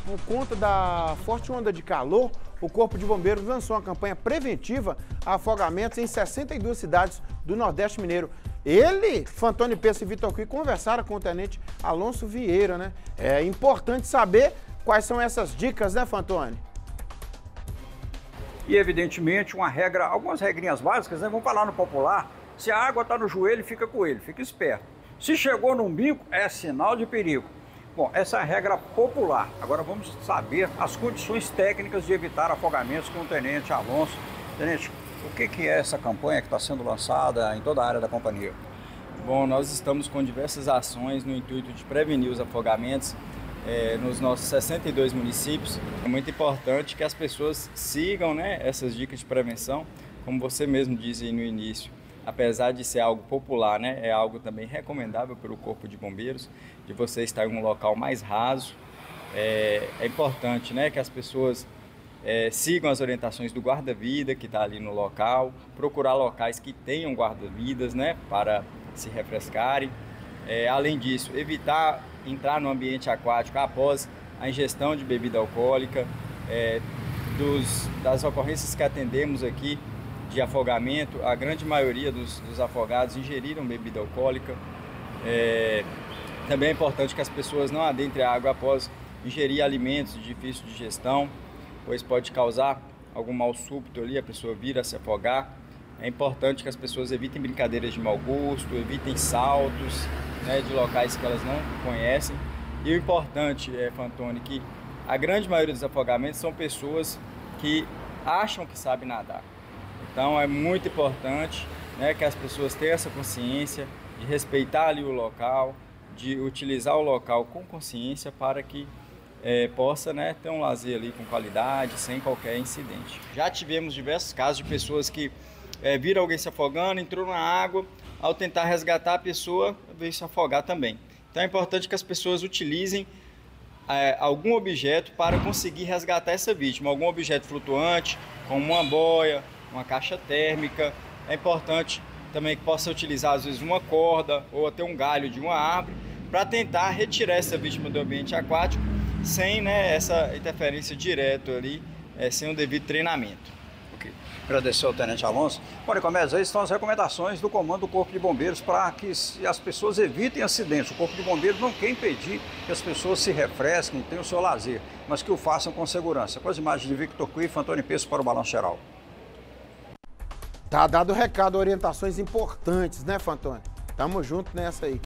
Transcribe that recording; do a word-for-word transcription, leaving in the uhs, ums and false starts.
por conta da forte onda de calor, o Corpo de Bombeiros lançou uma campanha preventiva a afogamentos em sessenta e duas cidades do Nordeste Mineiro. Ele, Fantoni Peço e Vitor Cui conversaram com o tenente Alonso Vieira, né? É importante saber quais são essas dicas, né, Fantoni? E, evidentemente, uma regra, algumas regrinhas básicas, né? Vamos falar no popular, se a água está no joelho, fica com ele, fica esperto. Se chegou no umbigo, é sinal de perigo. Bom, essa é a regra popular. Agora vamos saber as condições técnicas de evitar afogamentos com o tenente Alonso. Tenente, o que que é essa campanha que está sendo lançada em toda a área da companhia? Bom, nós estamos com diversas ações no intuito de prevenir os afogamentos eh, nos nossos sessenta e dois municípios. É muito importante que as pessoas sigam, né, essas dicas de prevenção, como você mesmo disse aí no início. Apesar de ser algo popular, né, é algo também recomendável pelo Corpo de Bombeiros, de você estar em um local mais raso. É, é importante, né, que as pessoas é, sigam as orientações do guarda-vida que está ali no local, procurar locais que tenham guarda-vidas, né, para se refrescarem. É, além disso, evitar entrar no ambiente aquático após a ingestão de bebida alcoólica. É, dos, das ocorrências que atendemos aqui, de afogamento, a grande maioria dos, dos afogados ingeriram bebida alcoólica. É, também é importante que as pessoas não adentrem a água após ingerir alimentos de difícil digestão, pois pode causar algum mal súbito ali, a pessoa vir a se afogar. É importante que as pessoas evitem brincadeiras de mau gosto, evitem saltos, né, de locais que elas não conhecem. E o importante, é, Fantoni, que a grande maioria dos afogamentos são pessoas que acham que sabem nadar. Então é muito importante, né, que as pessoas tenham essa consciência de respeitar ali o local, de utilizar o local com consciência para que é, possa, né, ter um lazer ali com qualidade, sem qualquer incidente. Já tivemos diversos casos de pessoas que é, viram alguém se afogando, entrou na água, ao tentar resgatar a pessoa, veio se afogar também. Então é importante que as pessoas utilizem é, algum objeto para conseguir resgatar essa vítima, algum objeto flutuante, como uma boia, uma caixa térmica. É importante também que possa utilizar às vezes uma corda ou até um galho de uma árvore para tentar retirar essa vítima do ambiente aquático sem, né, essa interferência direta ali, é, sem o devido treinamento. Okay. Agradecer ao tenente Alonso. Bom, Nicomedes, aí estão as recomendações do comando do Corpo de Bombeiros para que as pessoas evitem acidentes. O Corpo de Bombeiros não quer impedir que as pessoas se refresquem, tenham o seu lazer, mas que o façam com segurança. Com as imagens de Vitor Cui e Fantoni Peço para o Balanço Geral. Tá dado o recado, orientações importantes, né, Fantoni? Tamo junto nessa aí.